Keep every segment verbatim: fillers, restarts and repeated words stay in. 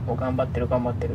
お、頑張ってる頑張ってる。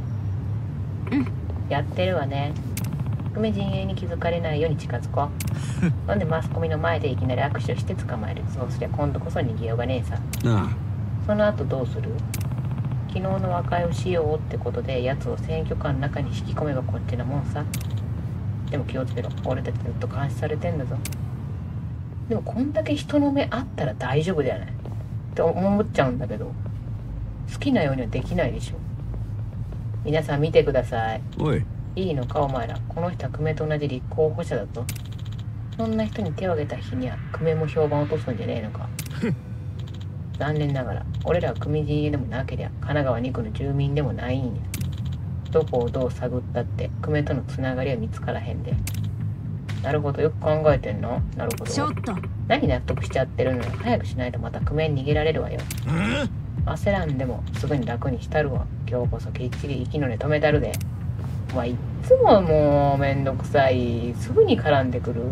やってるわね。久米陣営に気づかれないように近づこう。なんでマスコミの前でいきなり握手して捕まえる。そうすりゃ今度こそ逃げようがねえさ。 ああ。 その後どうする？昨日の和解をしようってことで奴を選挙カーの中に引き込めばこっちなもんさ。でも気をつけろ、俺たちずっと監視されてんだぞ。でもこんだけ人の目あったら大丈夫じゃないって思っちゃうんだけど、好きなようにはできないでしょ。皆さん見てください。 おい、 いいのかお前ら、この人は久米と同じ立候補者だぞ。そんな人に手を挙げた日には久米も評判を落とすんじゃねえのか。残念ながら俺らは久米陣営でもなけりゃ神奈川に区の住民でもないんや。どこをどう探ったって久米とのつながりは見つからへんで。なるほど、よく考えてんの。なるほど。 ちょっと何納得しちゃってるのよ。早くしないとまた久米に逃げられるわよ。焦らんでもすぐに楽にしたるわ。今日こそきっちり息の根止めたるで。まあいっつももうめんどくさい。すぐに絡んでくる。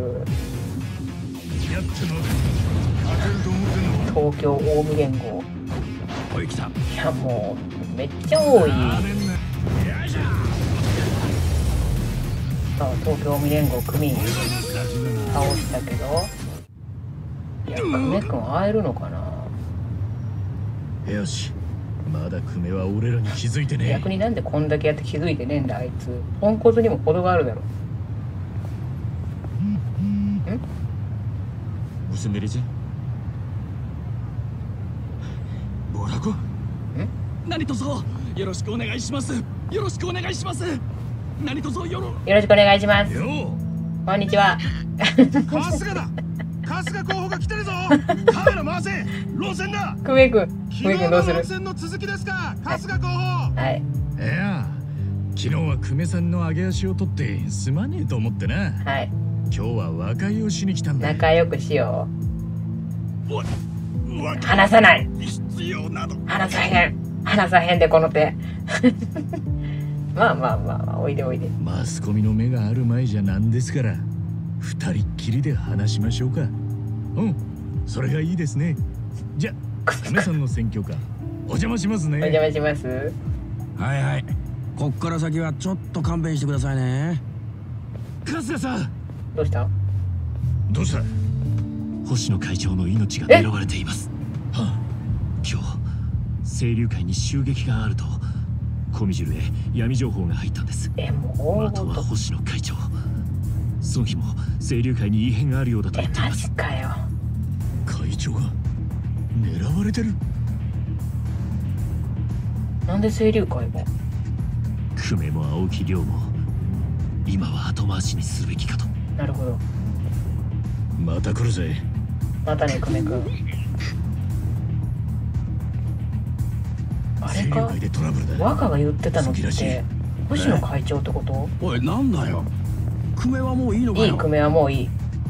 東京近江連合。 おい来た。 いやもうめっちゃ多い。さあ東京近江連合組倒したけど、いや久米君会えるのかな。 よし、まだ久米は俺らに気づいてねえ。 逆になんでこんだけやって気づいてねえんだあいつ。ポンコツにも程があるだろ。ん 무슨 일이지？뭐라고？ ん何卒よろしくお願いします。よろしくお願いします。何卒よろよろしくお願いします。 よこんにちは。 春日だ。春日候補が来てるぞ。カメラ回せ。路線だ。 久米君、久米君どうする？ 路線の続きですか。春日候補。 はい。 いや、昨日は久米さんの上げ足を取ってすまねえと思ってな。 はい。 今日は和解をしに来たんだ。 仲良くしよう。わ話さない。 必要など。 話さへん。話さへんでこの手。まあまあまあまあ、おいでおいで。 マスコミの目がある前じゃなんですから、二人っきりで話しましょうか。うん、それがいいですね。じゃあ、久米さんの選挙カーお邪魔しますね。 お邪魔します。 はいはい。こっから先はちょっと勘弁してくださいね。 春日さん。 どうした？ どうした？星野会長の命が狙われています。はあ、今日清流会に襲撃があるとコミジュルへ闇情報が入ったんです。 え、もうあとは星野会長。その日も清流会に異変があるようだと言っています。 マジかよ。 会長が狙われてる。 なんで清流会も？ 久米も青木亮も今は後回しにすべきかと。 なるほど。 また来るぜ。 またね久米君。あれか、若が言ってたのって星野会長ってこと？ おい、なんだよ。久米はもういいのかよ。 いい、久米はもういい。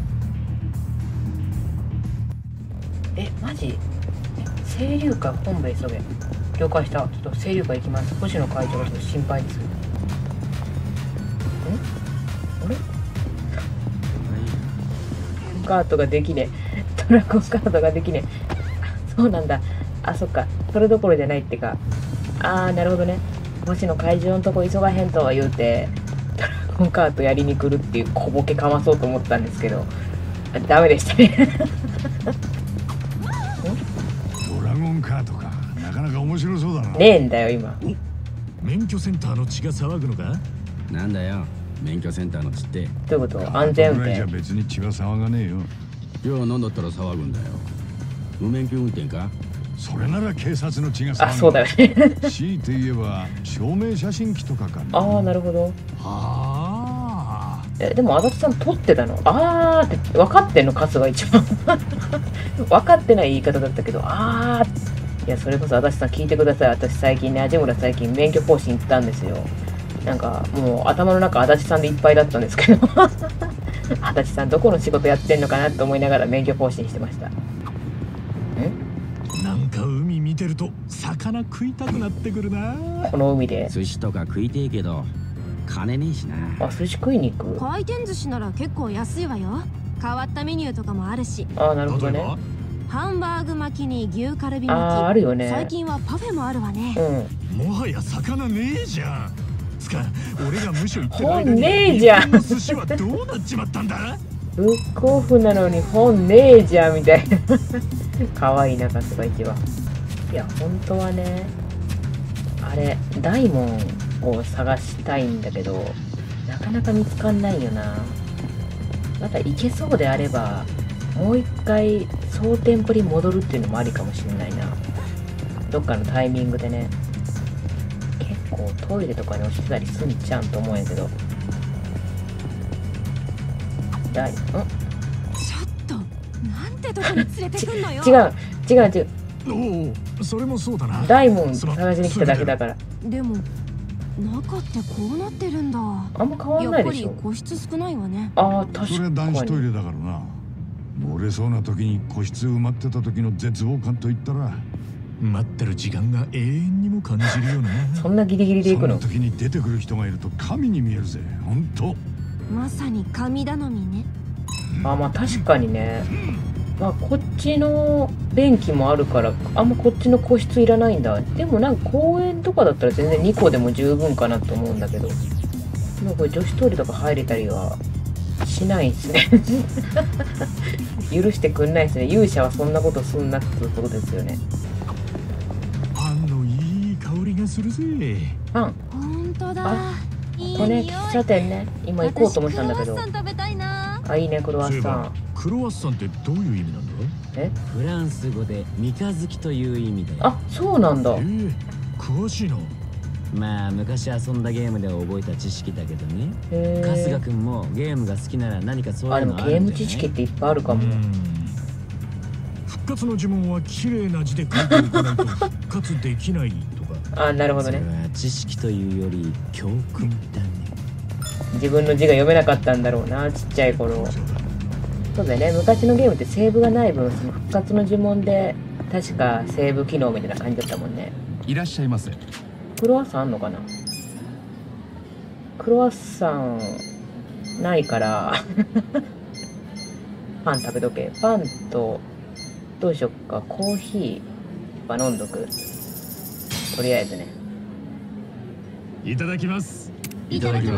え、マジ？清流会本部へ急げ。了解した。ちょっと清流会行きます。星野会長がちょっと心配です。ん？あれ？カートができねえ。ドラゴンカートができねえ。そうなんだ。あ、そっか。それどころじゃないってか。あー、なるほどね。星野会長のとこ急がへんとは言うて、ドラゴンカートやりに来るっていう小ボケかまそうと思ったんですけど、ダメでしたね。 ドラゴンカートか。なかなか面白そうだな。 ねえんだよ、今。 免許センターの血が騒ぐのか？ なんだよ。免許センターの血って。 どういうこと？安全運転。 じゃ別に血は騒がねえよ。 じゃあ何だったら騒ぐんだよ。無免許運転か？ それなら警察の血が騒ぐ。 あ、そうだよね。 強いて言えば証明写真機とかかな。 ああ、なるほど。 ああ。 え、でも足立さん撮ってたの？あーって分かってんの？カスが一番。分かってない言い方だったけど、あー。いや、それこそ足立さん聞いてください。私最近ね、味村最近免許更新行ったんですよ。なんかもう頭の中足立さんでいっぱいだったんですけど。足立さんどこの仕事やってんのかなと思いながら免許更新してました。ん？ なんか海見てると魚食いたくなってくるな。 この海で寿司とか食いてえけど金ねえしな。 あ、寿司食いに行く？ 回転寿司なら結構安いわよ。変わったメニューとかもあるし。 ああ、なるほどね。 ハンバーグ巻きに牛カルビ巻き。 あーあるよね。 最近はパフェもあるわね。 うん。 もはや魚ねえじゃん。つか俺が無所行ってる間本にねえじゃん。 日本の寿司はどうなっちまったんだ。 ブックオフなのに本ねえじゃんみたいな。可愛いな、春日一番。いや本当はね、あれ大門を探したいんだけど、なかなか見つかんないよな。また行けそうであればもう一回総店舗に戻るっていうのもありかもしれないな。どっかのタイミングでね。結構トイレとかに押してたりすんちゃうんと思うんやけど。だいんちょっとなんてとこに連れてくんのよ。 違う違う違う。 おお、それもそうだな。 大門探しに来ただけだから。 でも中ってこうなってるんだ。 あんま変わんないでしょ。 やっぱり個室少ないわね。 ああ、確かに。 それは男子トイレだからな。漏れそうな時に個室埋まってた時の絶望感といったら、 待ってる時間が永遠にも感じるよな。 そんなギリギリで行くの？ そんな時に出てくる人がいると神に見えるぜ。本当。 まさに神頼みね。 あ、まあ確かにね。まあこっちの便器もあるからあんまこっちの個室いらないんだ。でもなんか公園とかだったら全然にこでも十分かなと思うんだけど、もうこれ女子トイレとか入れたりはしないんですね。許してくんないですね。勇者はそんなことすんなってことですよね。 パンのいい香りがするぜ。 パン、 本当だ。 あ、 いいこれ匂い。 喫茶店ね。今行こうと思ってたんだけど。 私クロワッサン食べたいな。 あ、いいね、クロワッサン。 クロワッサンってどういう意味なんだ。 え、 フランス語で三日月という意味で。 あ、そうなんだ。 えー、詳しいな。 まあ昔遊んだゲームで覚えた知識だけどね。 へー。 春日くんもゲームが好きなら何かそうあ、 いうでもゲームのあるんじゃない？ 知識っていっぱいあるかも。 復活の呪文は綺麗な字で書いておかないと復活できないとか。 あ、なるほどね。 それは知識というより教訓だね。 自分の字が読めなかったんだろうな、ちっちゃい頃。そうだよね、昔のゲームってセーブがない分、その復活の呪文で確かセーブ機能みたいな感じだったもんね。 いらっしゃいませ。 クロワッサンあんのかな。クロワッサンないからパン食べとけ。パンとどうしよっか、コーヒーは飲んどく、とりあえずね。 いただきます。 いただきます。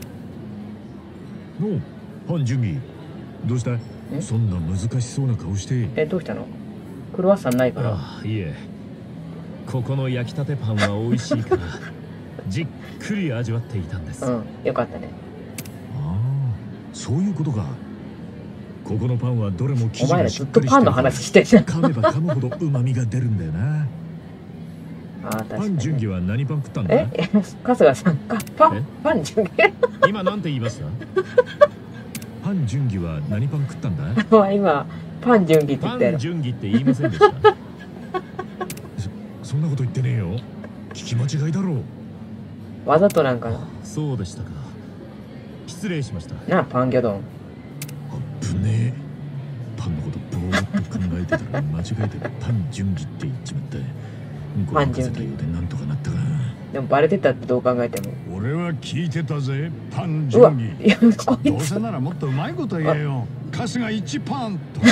のパン準備どうした？ んそんな難しそうな顔して。 え、どうしたの？クロワッサンないから。 ああ、いえ、ここの焼きたてパンは美味しいからじっくり味わっていたんです。 うん、よかったね。 ああ、そういうことか。ここのパンはどれも生お地が前らずっとしっかりしてるパンの話してるじゃん。 噛めば噛むほど旨味が出るんだよな。 あー、確かパンに。 準備は何パン食ったんだ？ え、え春日さんか、パえン、パン準備。 今なんて言いました？パン準備は何パン食ったんだ？ お前今、パン準備って言パったやろ。 ン準備って言いませんでした。そ、そんなこと言ってねえよ。聞き間違いだろう。 わざとなんかな。 そうでしたか。失礼しました。 なあ、パン魚丼。 あぶねえ。パンのことぼーっと考えてたら間違えてパン準備って言っちまった。 パン準備ごまかせたようでなんとかなったか。 でもバレてたってどう考えても。 俺は聞いてたぜ。パンうわ、 準備。 いや、こいつどうせならもっとうまいこと言えよ。春日一パンとか。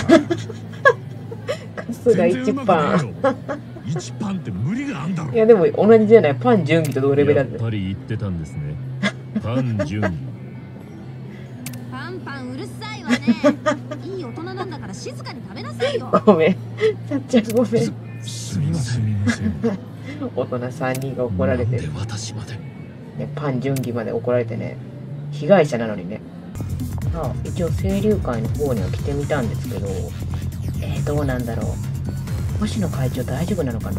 春日一パン。 ン。一パンって無理があんだろ。 いや、でも同じじゃない。パン準備と同レベルだぜ。 やっぱり言ってたんですね。パン準備。 パンパンうるさいわね。いい大人なんだから静かに食べなさいよ。 ごめん。さっちゃんごめん。 すみません。すみません。 大人さんにんが怒られてる。 なんで私まで。 ね、パン準備まで怒られてね。被害者なのにね。あ、一応清流会の方には来てみたんですけど、えー、どうなんだろう。星野会長大丈夫なのかな。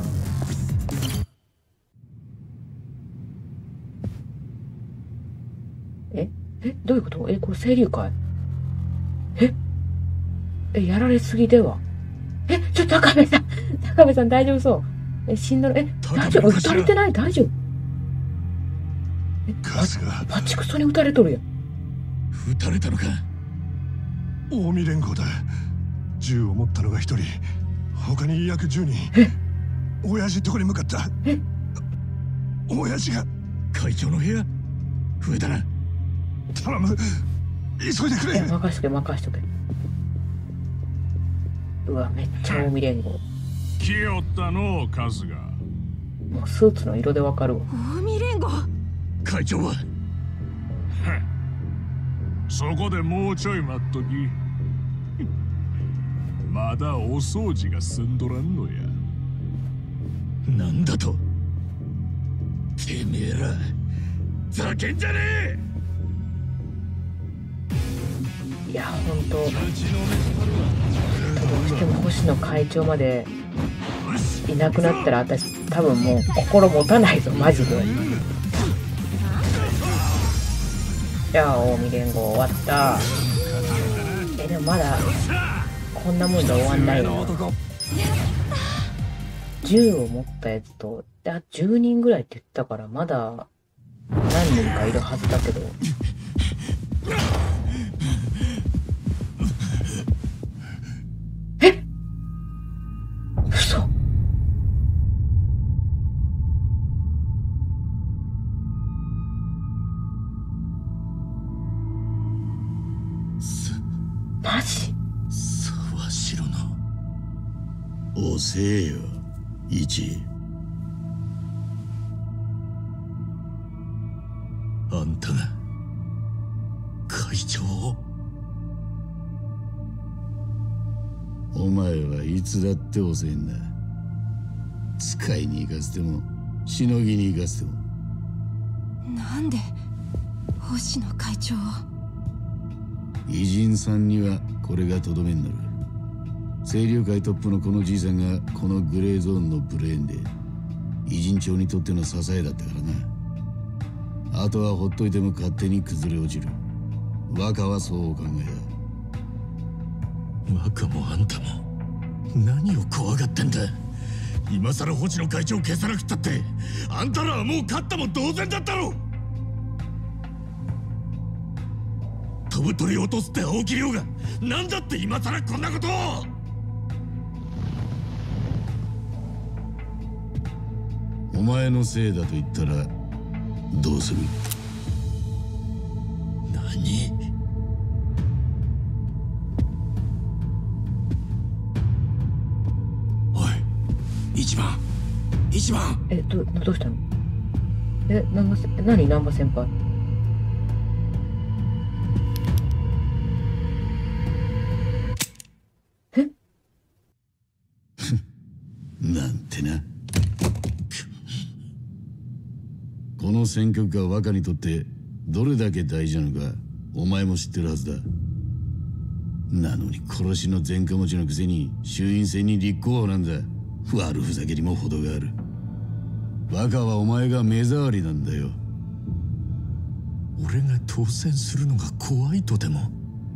ええ、どういうこと？え、これ清流会？ええ、やられすぎでは？え、ちょっと高部さん、高部さん大丈夫そう？え、死んだの？え、大丈夫？撃たれてない？大丈夫？え、 春日、 パチクソに撃たれとるやん。 撃たれたのか。 近江連合だ。銃を持ったのが一人、他に約十人。親父とこに向かった。 え、 親父が。 会長の部屋増えたな。 頼む、急いでくれ。 いや、任しとけ、任しとけ。 うわ、めっちゃ近江連合。 来よったの春日。 もうスーツの色でわかるわ。 近江連合。 会長はそこでもうちょい待っとき。まだお掃除が済んどらんのや。 なんだと。てめえらざけんじゃねえ。 いや、ほんとどうしても星野会長までいなくなったら私多分もう心持たないぞ、マジで。じゃあ近江連合終わった。えでもまだこんなもんで終わんないよ。銃を持ったやつとあじゅうにんぐらいって言ったからまだ何人かいるはずだけど。え嘘。マジ？ 沢城の遅えよ一。あんたが会長を。お前はいつだって遅えんだ。使いに行かせてもしのぎに行かせても。 なんで星野会長を。 偉人さんにはこれがとどめになる。清流会トップのこのじいさんがこのグレーゾーンのブレーンで偉人町にとっての支えだったからな。あとはほっといても勝手に崩れ落ちる。若はそうお考えだ。若もあんたも何を怖がってんだ。今さら星野会長を消さなくったってあんたらはもう勝ったも同然だったろ。飛ぶ鳥を落とすって青木亮が何だって今さらこんなことを。お前のせいだと言ったらどうする。何。おい一番一番。 えどどうしたの。え南波せ何南波先輩。えなんてな。この選挙区が若にとってどれだけ大事なのかお前も知ってるはずだ。なのに殺しの前科持ちのくせに衆院選に立候補なんだ。悪ふざけにも程がある。若はお前が目障りなんだよ。俺が当選するのが怖いとでも。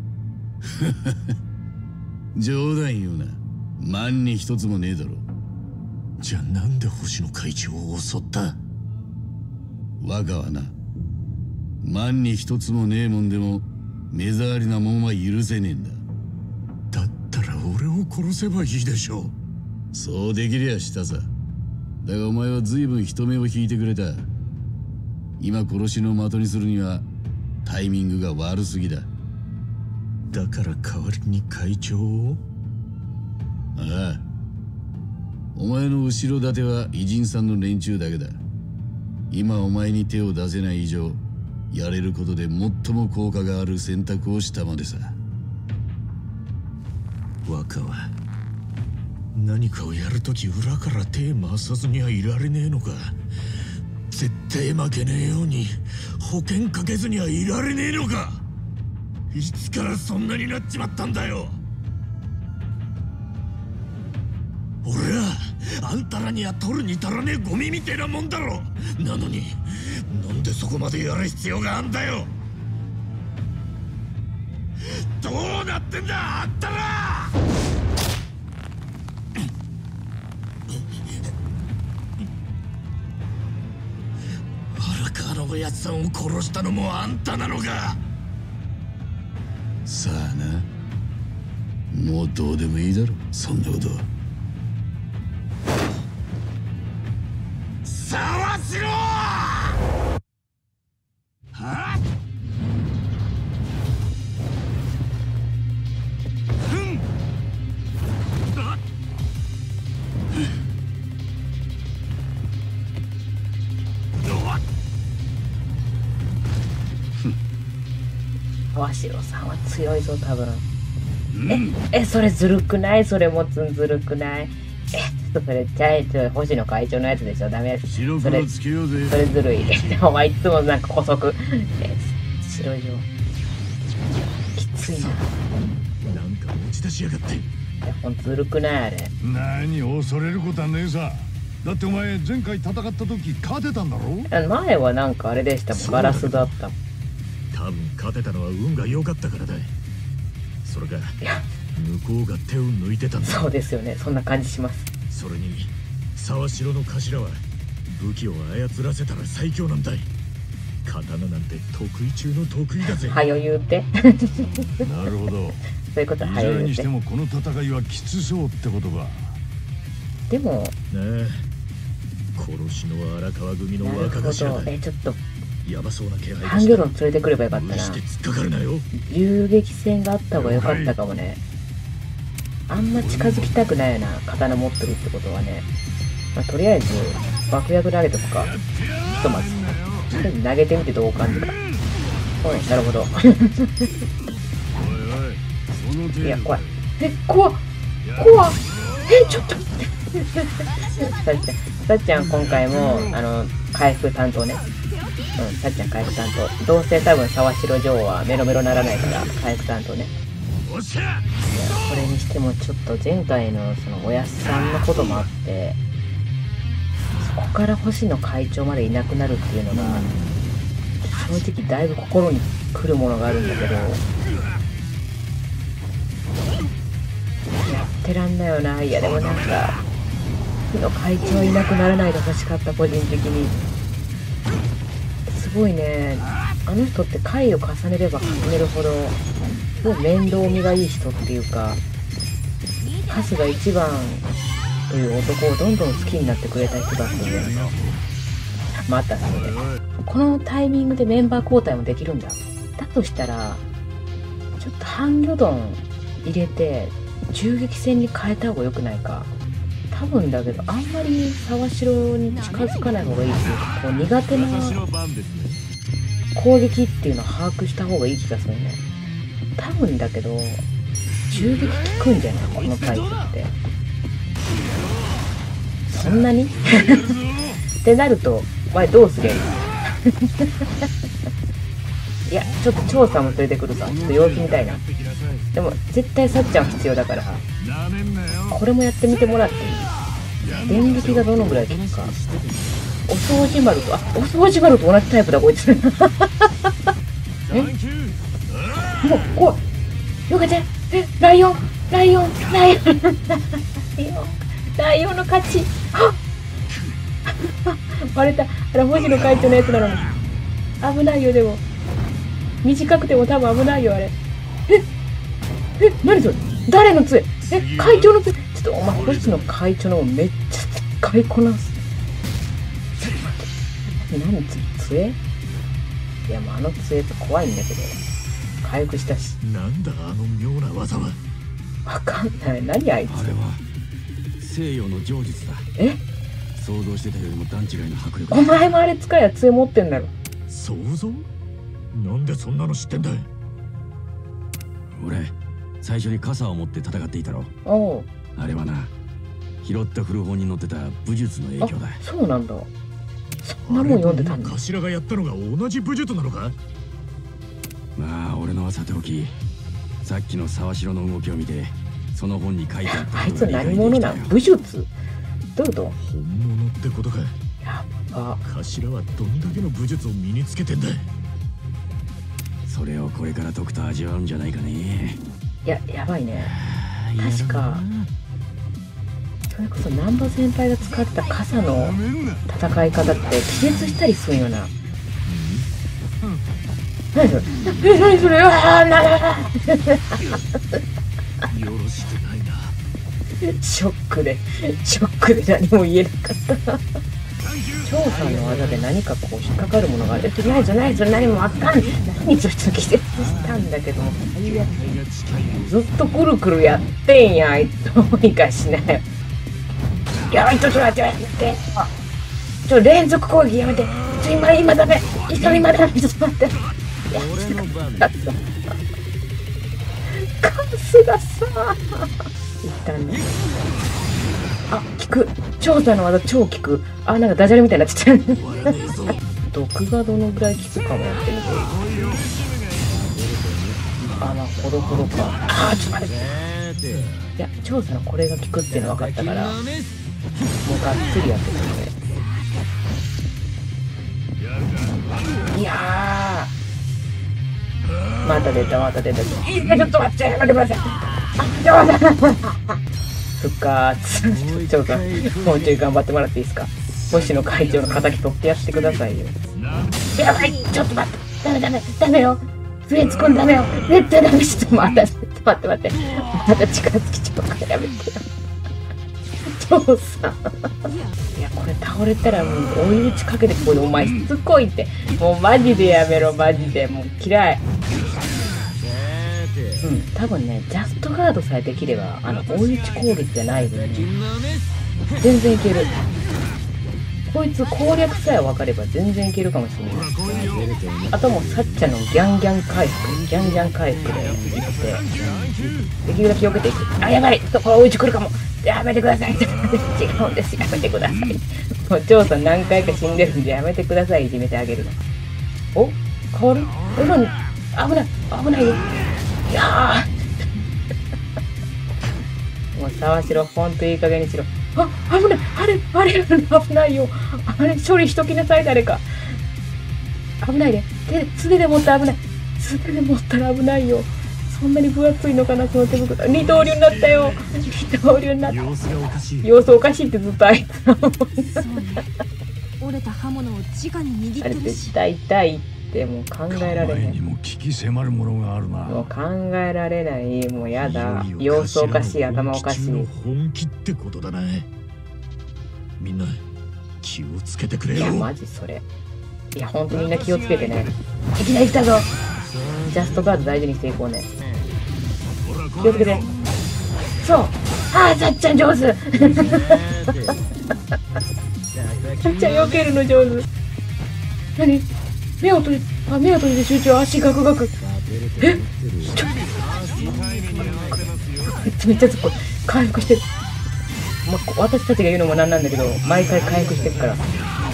冗談言うな。万に一つもねえだろ。じゃあなんで星野会長を襲った。若はな、万に一つもねえもんでも目障りなもんは許せねえんだ。だったら俺を殺せばいいでしょう。そうできりゃしたさ。だがお前は随分人目を引いてくれた。今殺しの的にするにはタイミングが悪すぎだ。だから代わりに会長を。ああ、お前の後ろ盾は偉人さんの連中だけだ。今お前に手を出せない以上やれることで最も効果がある選択をしたまでさ。若は何かをやるとき裏から手回さずにはいられねえのか。絶対負けねえように保険かけずにはいられねえのか。いつからそんなになっちまったんだよ。俺はあんたらには取るに足らねえゴミみてえなもんだろ。なのになんでそこまでやる必要があんだよ。どうなってんだあんたら。荒川のおやつさんを殺したのもあんたなのか。さあな、もうどうでもいいだろそんなことは。沢城！はっ！ふん！ 沢城さんは強いぞ多分。ええそれずるくない？それ持つんずるくない？えちょっとそれちゃいちょ星野会長のやつでしょ。ダメです。それそれずるい。お前いつもなんか補足。え白状きついな。 なんか持ち出しやがって。 いやほんとずるくないあれ。 何恐れることはねえさ。だってお前前回戦った時勝てたんだろ。 前はなんかあれでしたもん。ガラスだった。 多分勝てたのは運が良かったからだ。それがいや向こうが手を抜いてたんだ。 そうですよね。そんな感じします。 それに沢城の頭は武器を操らせたら最強なんだい。刀なんて得意中の得意だぜ。 はよ言うて。 なるほど。 そういうことははよよ言うて。 にしてもこの戦いはきつそうってことか。 でもねえ殺しの荒川組のなるほ若頭だ。 ど。えちょっとやばそうな気配ハンギョロン連れてくればよかったな。 無理して突っかかるなよ。 銃撃戦があった方が良かったかもね。あんま近づきたくないよな。刀持ってるってことはね。まあ、とりあえず爆薬投げとくか。ひとまず投げてみてどう感じか。おいなるほど。いや怖い。え怖っ怖っ。えちょっと待って。さっちゃんさっちゃん今回もあの回復担当ね。うん、さっちゃん回復担当。どうせ多分沢城城はメロメロならないから回復担当ね。いやそれにしてもちょっと前回のそのおやすさんのこともあって、そこから星野会長までいなくなるっていうのが正直だいぶ心にくるものがあるんだけど、やってらんないよな。いやでもなんか星野会長いなくならないでほしかった。個人的にすごいね。あの人って回を重ねれば重ねるほどすごい面倒見がいい人っていうか、春日一番という男をどんどん好きになってくれた人だったんだよね。またそれこのタイミングでメンバー交代もできるんだ。だとしたらちょっとハンギョドン入れて銃撃戦に変えた方がよくないか。多分だけどあんまり沢城に近づかない方がいいっていうか、こう苦手な攻撃っていうのを把握した方がいい気がするね。多分だけど銃撃効くんじゃないこのタイプって。そんなにってなるとお前どうすりゃいいいやちょっと調査も連れてくるさ。ちょっと様子見たいな。でも絶対さっちゃんは必要だからこれもやってみてもらっていい？電撃がどのぐらい効くか。お掃除丸とあお掃除丸と同じタイプだこいつえもう怖い。よかった。えライオンライオンライオンライオンの勝ち。バレた。あれ星野会長のやつなのに危ないよ。でも短くても多分危ないよあれ。ええ何それ誰の杖？え会長の杖？ちょっとお前星野会長のめっちゃ使いこなす。ちょっと待って何つ杖？いやもうあの杖って怖いんだけど回復したし。 なんだあの妙な技は。 わかんない。何あいつ。 あれは西洋の杖術だ。 え想像してたよりも段違いの迫力。 お前もあれ使いや杖持ってんだろ。 想像？なんでそんなの知ってんだい。 俺最初に傘を持って戦っていたろ。 おうあれはな拾った古本に載ってた武術の影響だ。 そうなんだ。そんなもん読んでたんだ。 頭がやったのが同じ武術なのか。 まあ俺のはさておき、さっきの沢城の動きを見てその本に書いてあったあいつ何者なん？武術？どういうこと？ 本物ってことか。 やっぱ頭はどんだけの武術を身につけてんだ。 それをこれから解くと味わうんじゃないかね。 いややばいね。確かそれこそ難波先輩が使った傘の戦い方って気絶したりするよな。何それえ何それああならよろしくないな。 ショックでショックで何も言えなかった張さんの技で何かこう引っかかるものがある。えないぞないぞ何もあったん何そいつ気絶したんだけども最悪ずっとくるくるやってんやあいつ。どうにかしなよ。やばいちょっと待って待ってあちょ連続攻撃やめてちょ今今ダメ今ダメちょっと待って俺の番カスがさ一旦ね、あ、効く。調査の技超効く。あ、なんかダジャレみたいになっちゃってる毒がどのぐらい効くかもやってみて。あ、まあほどほどか。あー、ちょっと待って。いや、調査のこれが効くっていうの分かったから、もうがっつりやってたので。いやー、また出たまた出た。いいね、ちょっと待って、待ってください。あ、ちょっと待って。復活。ちょっともうちょい頑張ってもらっていいですか。星野会長の敵取ってやってくださいよ。やばい、ちょっと待って。ダメダメダメよ。笛突っ込んダメよ。絶対ダメ。ちょっと待って、待って待って。また近づきちゃうからやめてよ。調査。いや、これ倒れたらもう追い打ちかけてこれお前しつこいって。もうマジでやめろ、マジで。もう嫌い。うん、多分ね、ジャストガードさえできれば、あの、追い打ち攻撃じゃない分ね、全然いける。こいつ攻略さえ分かれば全然いけるかもしれない。あともう、サッチャのギャンギャン回復、ギャンギャン回復で行って、できるだけ避けていく。あ、やばい、これ追い打ち来るかも。やめてください。違うんです、やめてください。もう、張さん何回か死んでるんで、やめてください、いじめてあげるの。お、変わる？え、なに？危ない、危ないよ。いやもう沢城ほんといい加減にしろ。あ、危ない、あれあれ危ないよ。あれ処理しときなさい、誰か。危ないで、手素手で持ったら危ない。素手で持ったら危ないよ。そんなに分厚いのかな、その手袋。二刀流になったよ。二刀流になった。様子がおかしい。様子おかしいってずっとあいつらも折れた刃物を直に握ってあれるし、 絶対痛いってもう考えられへん。 にも危機迫るものがあるな。 もう考えられない。もうやだ。様子おかしい、頭おかしい。 本気ってことだね。みんな気をつけてくれよ。 いやマジそれ。いやほんとみんな気をつけてね。いきなり来たぞ。ジャストガード大事にしていこうね。気をつけて。そう。ああ、さっちゃん上手。さっちゃん避けるの上手。何？目を閉じ、あ、目を閉じて集中、足ガクガク。え？ちょっとめっちゃずっこい。回復してる。まあ、私たちが言うのもなんなんだけど、毎回回復してるから。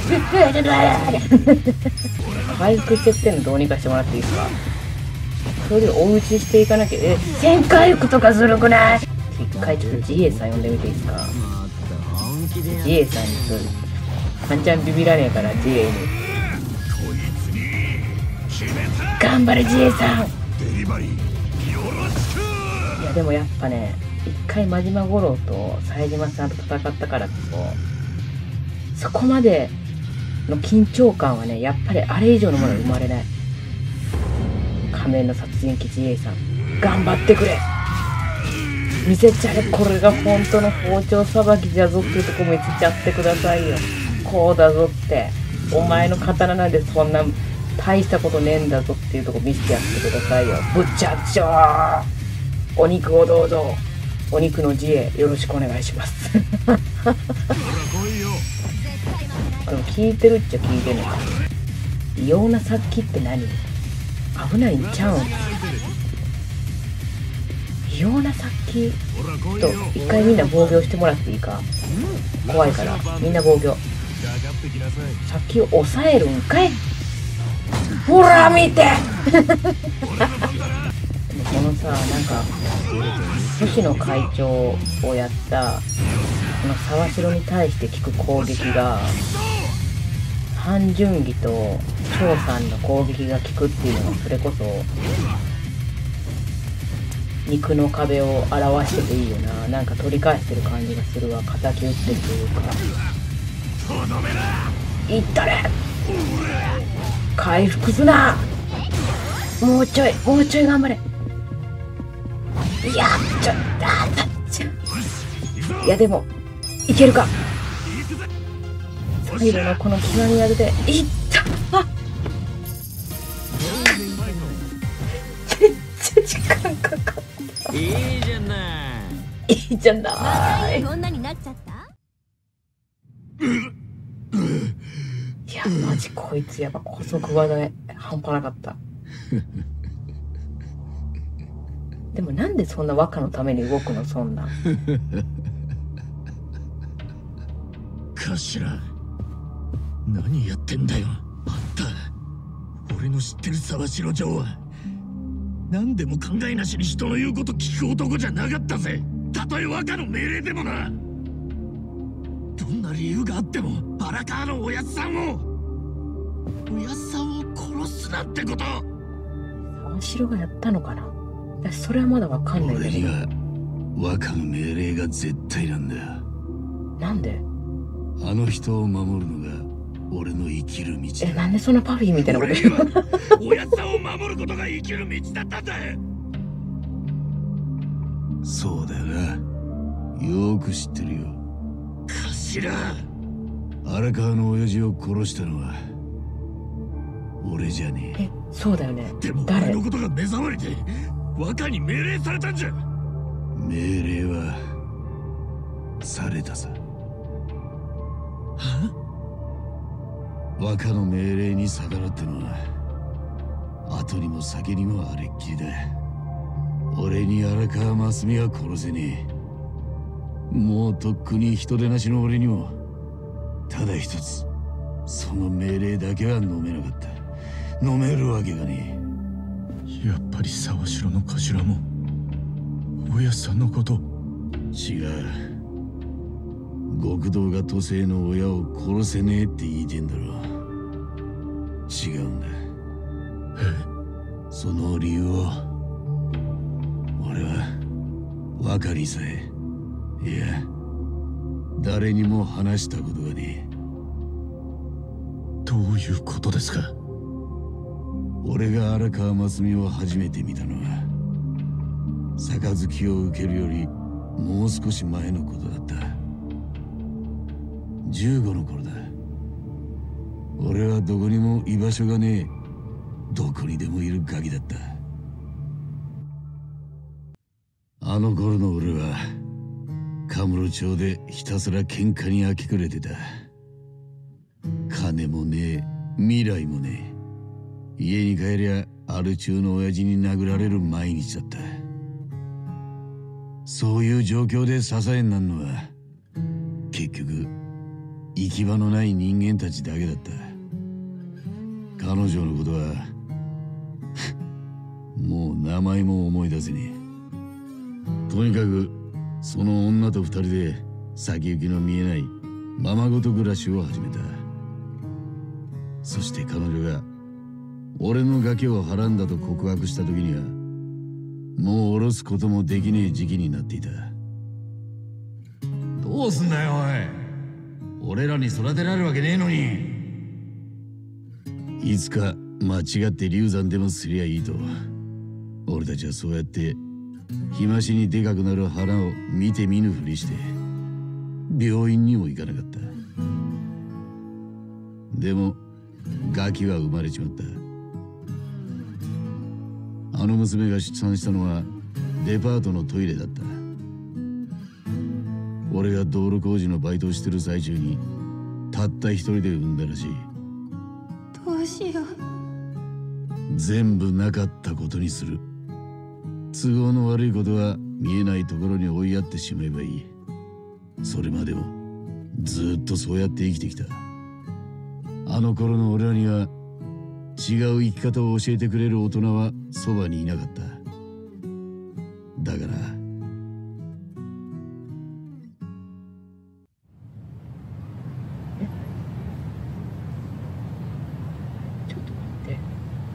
回復してってんのどうにかしてもらっていいですか。それでお打ちしていかなきゃ。え、せん回復とかずるくない？一回ちょっとジエさん呼んでみていいですか。ジエさんにそうです。ワンちゃんビビらねえからジエに。頑張れジエさん。いやでもやっぱね、一回真島五郎と冴島さんと戦ったからこそ、そこまでの緊張感はね、やっぱりあれ以上のものは生まれない。仮面の殺人鬼自衛さん、頑張ってくれ。見せちゃえ。これが本当の包丁さばきじゃぞっていうとこ見せちゃってくださいよ。こうだぞって、お前の刀なんでそんな大したことねえんだぞっていうとこ見せてやってくださいよ。ぶっちゃっちょー。お肉をどうぞ。お肉の自衛よろしくお願いしますでも聞いてるっちゃ聞いてるのか。異様な殺気って何？危ないんちゃうん？異様な殺気と一回みんな防御してもらっていいか。怖いからみんな防御。殺気を抑えるんかい。ほら見てでもこのさ、なんか星野会長をやったこの沢城に対して効く攻撃が半純義と張さんの攻撃が効くっていうのが、それこそ肉の壁を表してていいよな。なんか取り返してる感じがするわ。敵打ってるというか。いったれ。回復すな。もうちょいもうちょい頑張れ。いやちょっとあたっちゃう。いやでもいけるか。最後のこの極み技でいった。あめっちゃ時間かかった。 いいじゃないいいじゃない。 女になっちゃった。 いやマジこいつやっぱ古速技で半端なかった。 でもなんでそんな若のために動くの、そんな。 頭、何やってんだよ。あんた、俺の知ってる沢城城は何でも考えなしに人の言うこと聞く男じゃなかったぜ。たとえ若の命令でもな。どんな理由があっても荒川のおやつさんをおやつさんを殺すなんてこと。 沢城がやったのかな。それはまだわかんないんだけど。 俺には若の命令が絶対なんだよ。 なんで？ あの人を守るのが俺の生きる道だ。 え、なんでそんなパフィーみたいなこと言うの？ おやつさんを守ることが生きる道だったんだ。そうだよな。よーく知ってるよ。頭、荒川の親父を殺したのは俺じゃねえ。 え、そうだよね。 でも俺のことが目障りで若に命令されたんじゃ。命令はされたさ。は？若の命令に逆らったのは後にも先にもあれっきりだ。俺に荒川真澄は殺せねえ。もうとっくに人手なしの俺にもただ一つその命令だけは飲めなかった。飲めるわけがねえ。やっぱり沢城の頭もおやっさんのこと。違う。極道が都政の親を殺せねえって言いてんだろ。違うんだ。え？その理由を俺は若にさえ、いや誰にも話したことがねえ。どういうことですか？俺が荒川真澄を初めて見たのは杯を受けるよりもう少し前のことだった。じゅうごの頃だ。俺はどこにも居場所がねえ、どこにでもいるガキだった。あの頃の俺はカムロ町でひたすら喧嘩に明け暮れてた。金もねえ、未来もねえ。家に帰りゃアル中の親父に殴られる毎日だった。そういう状況で支えになるのは結局行き場のない人間たちだけだった。彼女のことはもう名前も思い出せねえ。とにかくその女と二人で先行きの見えないままごと暮らしを始めた。そして彼女が俺のガキをはらんだと告白した時にはもう下ろすこともできねえ時期になっていた。どうすんだよおい。俺らに育てられるわけねえのに。いつか間違って流産でもすりゃいいと俺たちはそうやって日増しにでかくなる花を見て見ぬふりして病院にも行かなかった。でもガキは生まれちまった。あの娘が出産したのはデパートのトイレだった。俺が道路工事のバイトをしてる最中にたった一人で産んだらしい。 どうしよう。 全部なかったことにする。都合の悪いことは見えないところに追いやってしまえばいい。それまでもずっとそうやって生きてきた。あの頃の俺らには違う生き方を教えてくれる大人はそばにいなかった。だからちょっと待って。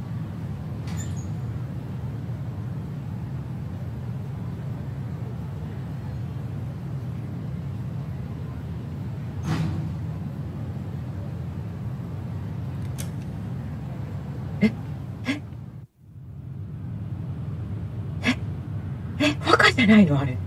じゃないのあれ。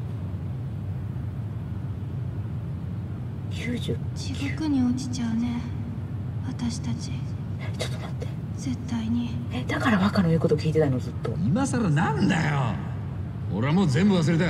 きゅうじゅう地獄に落ちちゃうね私たち。 ちょっと待って。 絶対に。 え、だから若の言うこと聞いてたのずっと。 今さらなんだよ。俺はもう全部忘れた。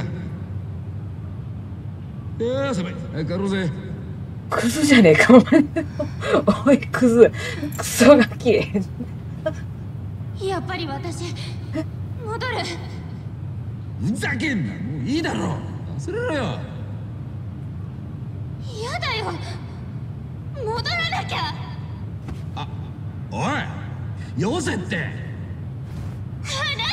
いやー先輩帰ろうぜ。 クズじゃねえかお前。おいクズクソガキ。 やっぱり私戻る。 ふざけんな、もういいだろ。忘れろよ。 嫌だよ、戻らなきゃ。 あ、おい、よせって。 離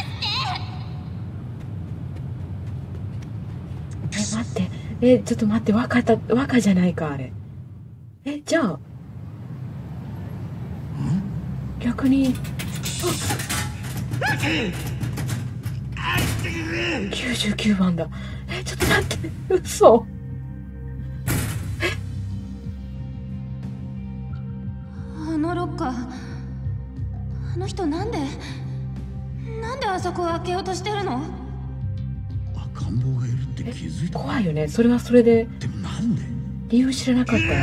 して。 え、待って。え、ちょっと待って。若た、若じゃないか、あれ。え、じゃあ。逆に。きゅうじゅうきゅうばんだ。え、ちょっと待って。嘘。 あのロッカー、あの人なんでなんであそこを開けようとしてるの？ 赤ん坊がいるって気づいた。 怖いよね。それはそれで。 でもなんで？ 理由知らなかったよ。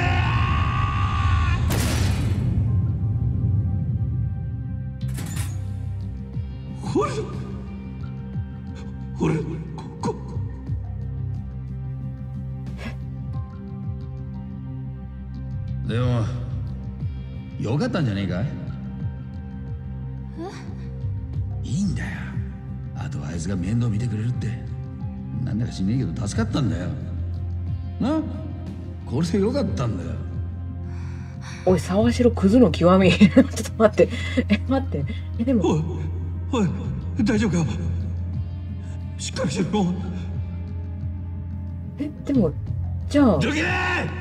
ほれほれ、ここでもよかったんじゃねえかい？いいんだよ、あとはあいつが面倒見てくれるって。なんだか知んねえけど助かったんだよな。これでよかったんだよ。 おい、沢城クズの極み。ちょっと待って。え、待って。え、でも。 おいおい、大丈夫か？しっかりしろ。 え、でも、じゃあ。 どけー！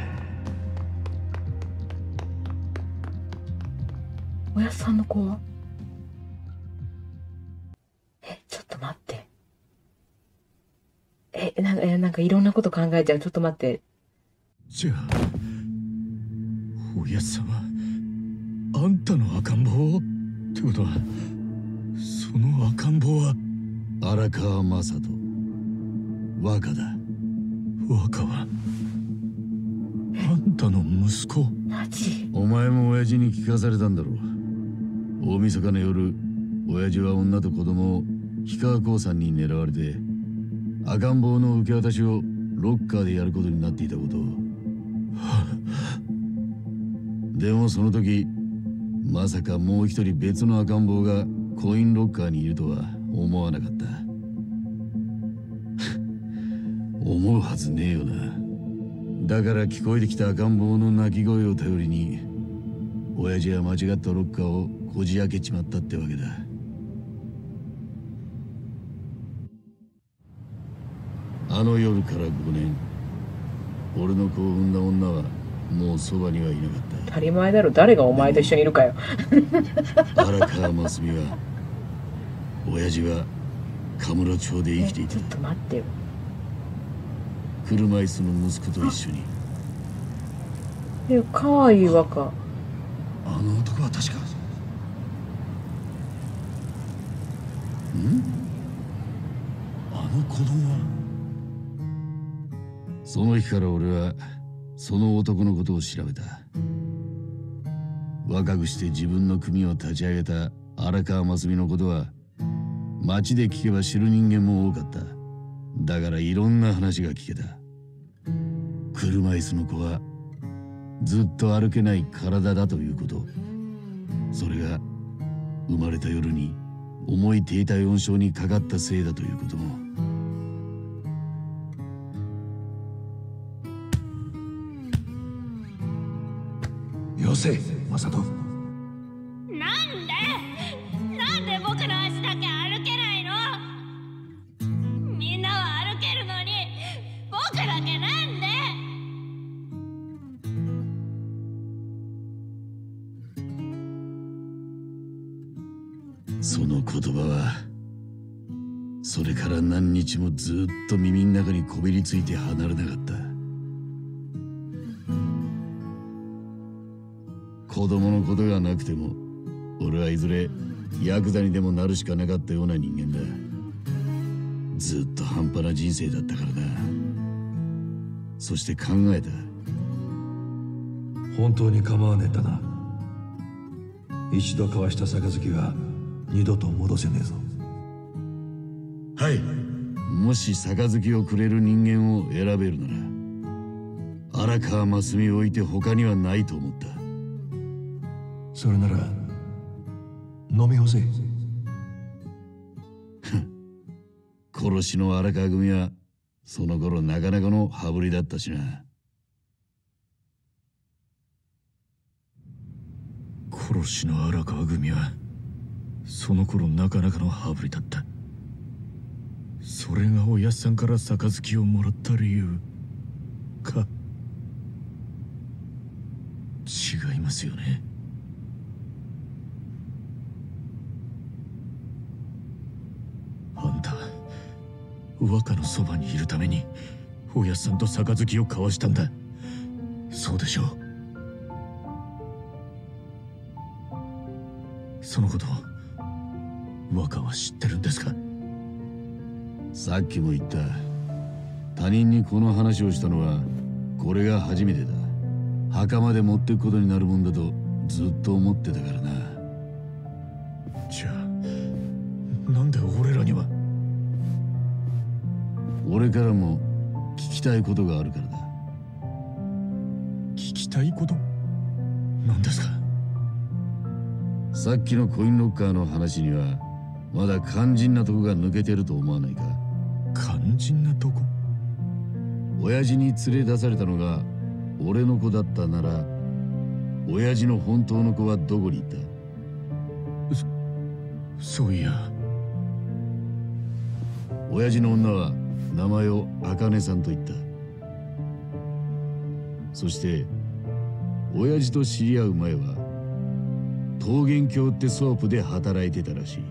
おやっさんの子は？え、ちょっと待って。え、なんか、え、なんかいろんなこと考えちゃう。ちょっと待って。 じゃあ、おやっさんは、あんたの赤ん坊ってことは、その赤ん坊は、 荒川雅人、若だ。 若は、あんたの息子？ マジ？ お前も親父に聞かされたんだろう。大晦日の夜、親父は女と子供を氷川興産に狙われて、赤ん坊の受け渡しをロッカーでやることになっていたことを。でもその時、まさかもう一人別の赤ん坊がコインロッカーにいるとは思わなかった。思うはずねえよな。だから聞こえてきた赤ん坊の泣き声を頼りに、親父は間違ったロッカーをこじ開けちまったってわけだ。あの夜からごねん、俺の子を産んだ女はもうそばにはいなかった。 当たり前だろ。誰がお前と一緒にいるかよ。 荒川真澄は、親父はカムロ町で生きていた。 ちょっと待ってよ。 車椅子の息子と一緒に。 え、かわいい若。 あの男は確か。ん？あの子供は。その日から俺はその男のことを調べた。若くして自分の組を立ち上げた荒川真澄のことは町で聞けば知る人間も多かった。だからいろんな話が聞けた。車椅子の子はずっと歩けない体だということ、それが生まれた夜に重い低体温症にかかったせいだということも。 よせ、マサト。 なんでなんで僕の足だけ歩けないの？みんなは歩けるのに僕だけなんで？ その言葉はそれから何日もずっと耳の中にこびりついて離れなかった。子供のことがなくても俺はいずれヤクザにでもなるしかなかったような人間だ。ずっと半端な人生だったからな。そして考えた。 本当に構わねえんだな。一度交わした杯は二度と戻せねえぞ。 はい。もし杯をくれる人間を選べるなら荒川真澄を置いて他にはないと思った。 それなら飲み干せ。 殺しの荒川組はその頃なかなかの羽振りだったしな。 殺しの荒川組はその頃なかなかの羽振りだった。それがおやっさんから杯をもらった理由か。違いますよね。あんた若のそばにいるためにおやっさんと杯を交わしたんだ。そうでしょう。そのこと若は知ってるんですか？ さっきも言った。他人にこの話をしたのはこれが初めてだ。墓まで持っていくことになるもんだとずっと思ってたからな。 じゃあなんで俺らには。 俺からも聞きたいことがあるからだ。 聞きたいこと？何ですか？ さっきのコインロッカーの話にはまだ肝心なとこが抜けてると思わないか？ 肝心なとこ？ 親父に連れ出されたのが俺の子だったなら、親父の本当の子はどこに行った？ そ、そういや。 親父の女は名前を茜さんと言った。そして親父と知り合う前は桃源郷ってソープで働いてたらしい。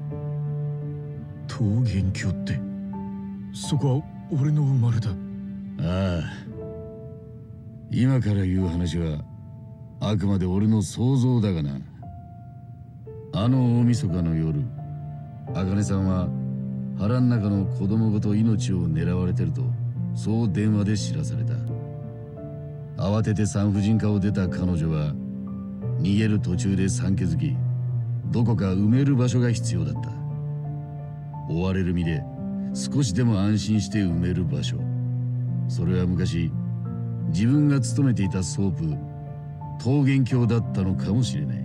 桃源郷って、そこは俺の生まれだ。 ああ、今から言う話はあくまで俺の想像だがな。あの大晦日の夜、茜さんは腹ん中の子供ごと命を狙われてるとそう電話で知らされた。慌てて産婦人科を出た彼女は逃げる途中で産気づき、どこか埋める場所が必要だった。追われる身で少しでも安心して埋める場所、それは昔自分が勤めていたソープ桃源郷だったのかもしれない。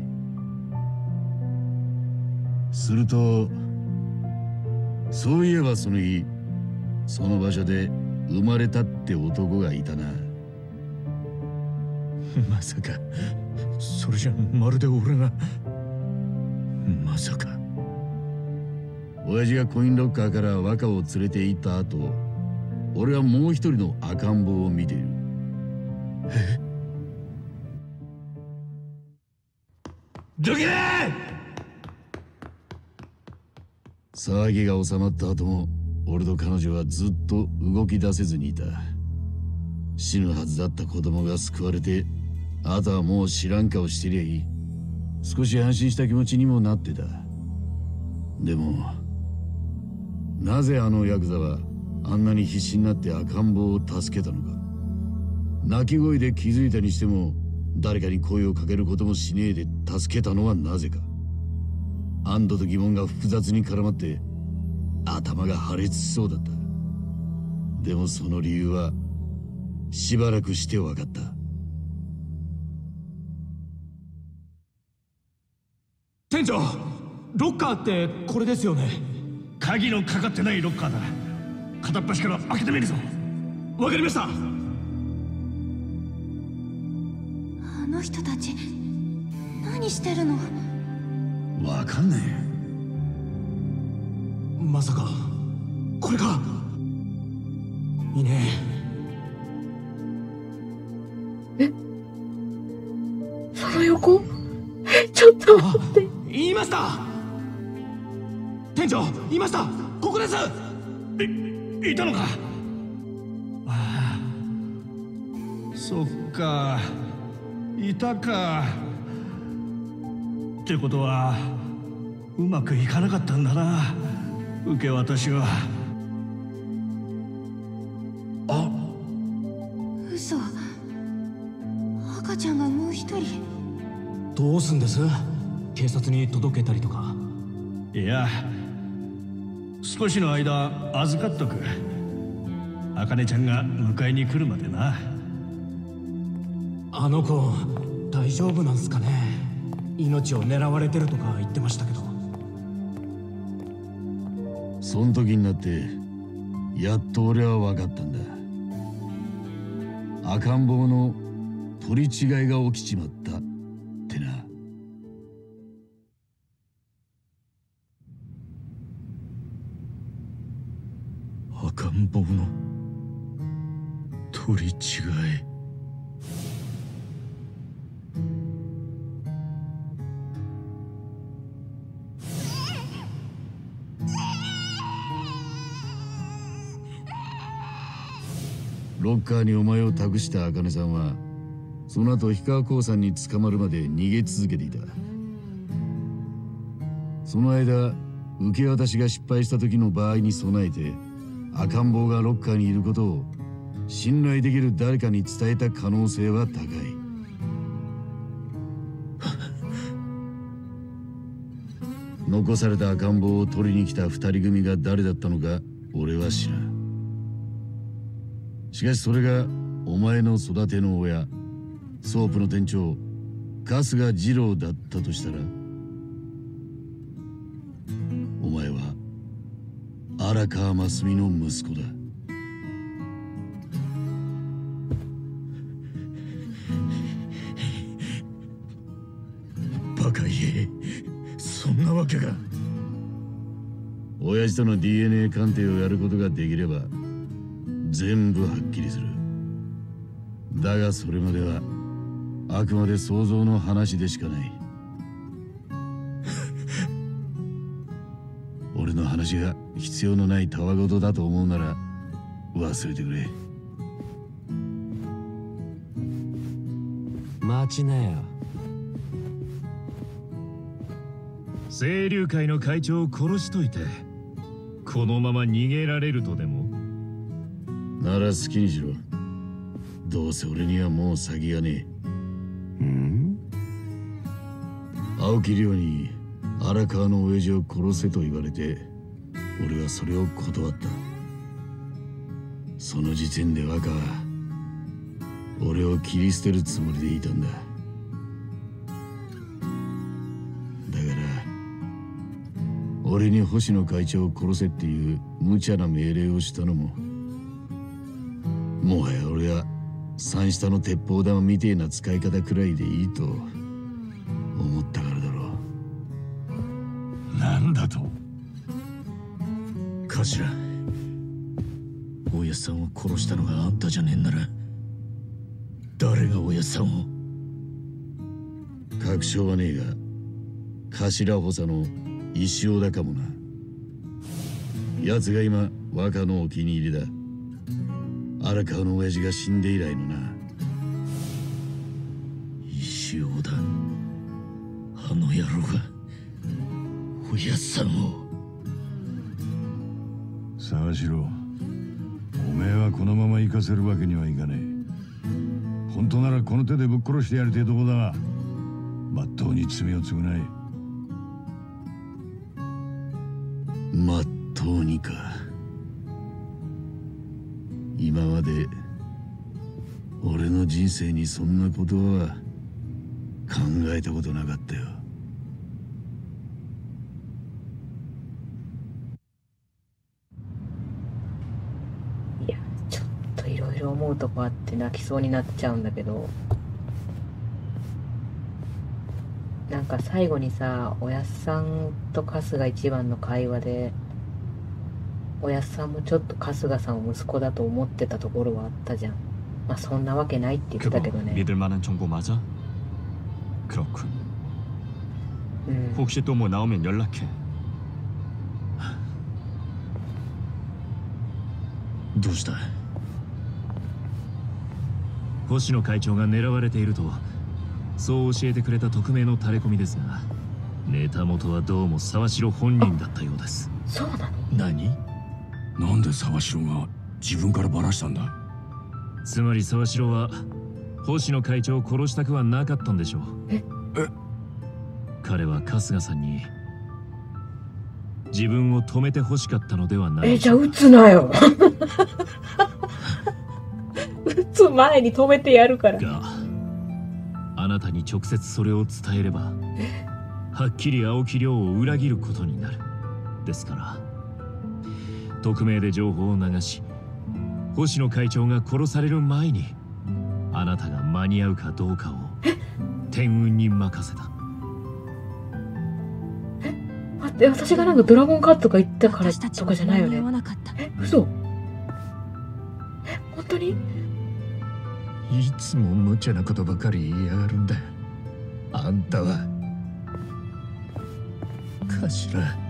するとそういえばその日その場所で生まれたって男がいたな。 まさかそれじゃまるで俺が。まさか親父がコインロッカーから若を連れて行った後、俺はもう一人の赤ん坊を見ている。 え？どけ！ 騒ぎが収まった後も俺と彼女はずっと動き出せずにいた。死ぬはずだった子供が救われて、あとはもう知らん顔してりゃいい。少し安心した気持ちにもなってた。でもなぜあのヤクザはあんなに必死になって赤ん坊を助けたのか。泣き声で気づいたにしても誰かに声をかけることもしねえで助けたのはなぜか。安堵と疑問が複雑に絡まって頭が破裂しそうだった。でもその理由はしばらくして分かった。 店長、ロッカーってこれですよね？ 鍵のかかってないロッカーだ。片っ端から開けてみるぞ。わかりました。 あの人たち何してるの？ わかんねえ。まさかこれか？いねえ。え、その横？え、ちょっと待って。 言いました。店長、いました。ここです。 い、いたのか。ああ、そっか、いたか。ってことはうまくいかなかったんだな、受け渡しは。 あ、 嘘。赤ちゃんがもう一人。 どうすんです？警察に届けたりとか。 いや、少しの間預かっとく。茜ちゃんが迎えに来るまでな。 あの子大丈夫なんすかね？命を狙われてるとか言ってましたけど。 そん時になってやっと俺は分かったんだ。赤ん坊の取り違いが起きちまったってな。 赤ん坊の取り違い。 ロッカーにお前を託した茜さんはその後氷川興産に捕まるまで逃げ続けていた。その間受け渡しが失敗した時の場合に備えて赤ん坊がロッカーにいることを信頼できる誰かに伝えた可能性は高い。残された赤ん坊を取りに来た二人組が誰だったのか俺は知らん。しかしそれがお前の育ての親ソープの店長春日二郎だったとしたら、お前は荒川真澄の息子だ。 バカ言え、そんなわけが。 親父との ディーエヌエー 鑑定をやることができれば全部はっきりする。だがそれまではあくまで想像の話でしかない。俺の話が必要のないたわごとだと思うなら忘れてくれ。 待ちなよ。 清流会の会長を殺しといてこのまま逃げられるとでも？ なら好きにしろ。どうせ俺にはもう先がねえ。ん？青木亮に荒川の親父を殺せと言われて俺はそれを断った。その時点で若は俺を切り捨てるつもりでいたんだ。だから俺に星野会長を殺せっていう無茶な命令をしたのももはや俺は三下の鉄砲玉みてえな使い方くらいでいいと思ったからだろう。なんだと？ 頭、おやっさんを殺したのがあんたじゃねえんなら誰がおやっさんを？ 確証はねえが頭補佐の石尾だかもな。奴が今若のお気に入りだ。荒川の親父が死んで以来のな。 石尾だ。あの野郎がおやっさんを。 沢城、おめえはこのまま行かせるわけにはいかねえ。本当ならこの手でぶっ殺してやりてえとこだが、まっとうに罪を償え。 まっとうにか。今まで俺の人生にそんなことは考えたことなかったよ。 いや、ちょっといろいろ思うとこあって泣きそうになっちゃうんだけど、なんか最後にさ、おやっさんと春日一番の会話でおやっさんもちょっと春日さんを息子だと思ってたところはあったじゃん。まあそんなわけないって言ってたけどね。 믿을만한정보맞아? 그렇군. 음. 혹시 또 뭐 나오면 연락해. どうした？ 星野会長が狙われているとそう教えてくれた匿名のタレコミですが、ネタ元はどうも沢城本人だったようです。 そうなの？ 何？ なんで沢城が自分からバラしたんだ？ つまり沢城は星野会長を殺したくはなかったんでしょう。 え？ え？ 彼は春日さんに自分を止めて欲しかったのではない。 え、じゃあ撃つなよ。撃つ前に止めてやるから。 が、あなたに直接それを伝えればはっきり青木亮を裏切ることになる。ですから匿名で情報を流し、星野会長が殺される前にあなたが間に合うかどうかを天運に任せた。 え、待って、私がなんかドラゴンカットが言ったからとかじゃないよね。え、嘘。え、本当に？ いつも無茶なことばかり言いやがるんだ。あんたは頭。